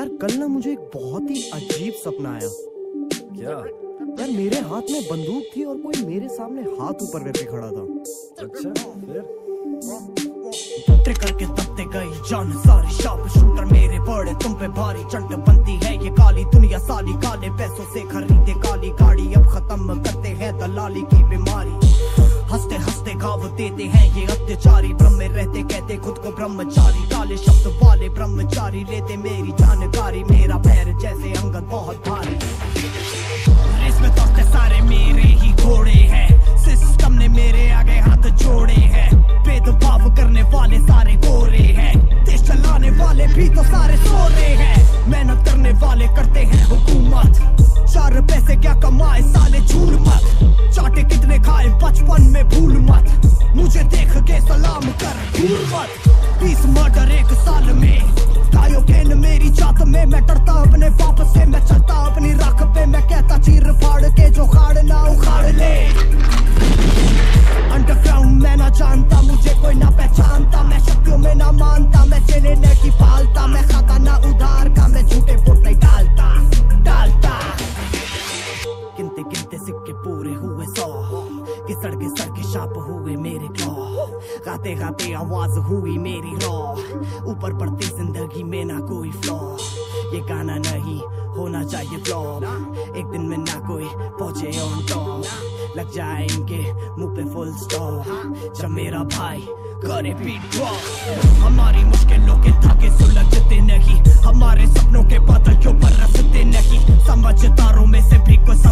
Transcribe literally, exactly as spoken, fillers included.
यार कल ना मुझे एक बहुत ही अजीब सपना आया। क्या? यार मेरे हाथ में बंदूक थी और कोई मेरे सामने हाथ ऊपर करके खड़ा था। अच्छा फिर? तोते करके तबते गई जान सारी, शार्प शूटर मेरे बड़े तुम पे भारी, चंट बनती है ये काली दुनिया साली, काले पैसों से खरीदे काली गाड़ी, अब खत्म करते हैं दलाली की बीमारी, हंसते हंसते घाव देते हैं ये अत्याचारी, ब्रह्म में रहते कहते खुद को ब्रह्मचारी, काले शब्द वाले ब्रह्मचारी लेते मेरी जानकारी, मेरा पैर जैसे अंगद बहुत भारी, इसमें तोते सारे मेरे ही घोड़े हैं, सिस्टम ने मेरे आगे हाथ जोड़े हैं, भेदभाव करने वाले सारे गोरे हैं, देश चलाने वाले भी तो सारे सो रहे हैं, मेहनत करने वाले करते हैं हुकूमत, चार पैसे क्या कमाए साले झूठ मत, चाटे कितने खाए बचपन में भूल मत, मुझे देख के सलाम कर भूल मत, बीस मर्डर एक साल में, ढाई गेन मेरी जात में, मैं डरता अपने बाप से, मैं चलता अपनी राख पे, मैं कहता चीर फाड़ के जो खाड़ ना उखाड़ ले, अंडरग्राउंड मैं ना जानता, मुझे कोई ना पहचानता, मैं शक्तियों में ना मानता, मैं चेले ने की पालता, मैं खाता ना उधार का, मैं झूठे वोट नहीं डालता डालता, गिनते गिनते सिक्के पूरे हुए सौ, कि सड़के सड़के शाप हुए मेरे क्लॉ, गाते गाते आवाज हुई मेरी रॉ, ऊपर बढ़ती जिंदगी में ना कोई फ्लॉ, ये गाना नहीं होना चाहिए फ्लॉप, एक दिन में ना कोई पहुंचे ऑन टॉप, लग जाए इनके मुंह पे फुल स्टॉप, जब मेरा भाई करे बीट ड्रॉप, हमारी मुश्किलों के धागे सुलझते नहीं, हमारे सपनों के बादल क्यों बरसते नहीं, समझदारों में से भी कुछ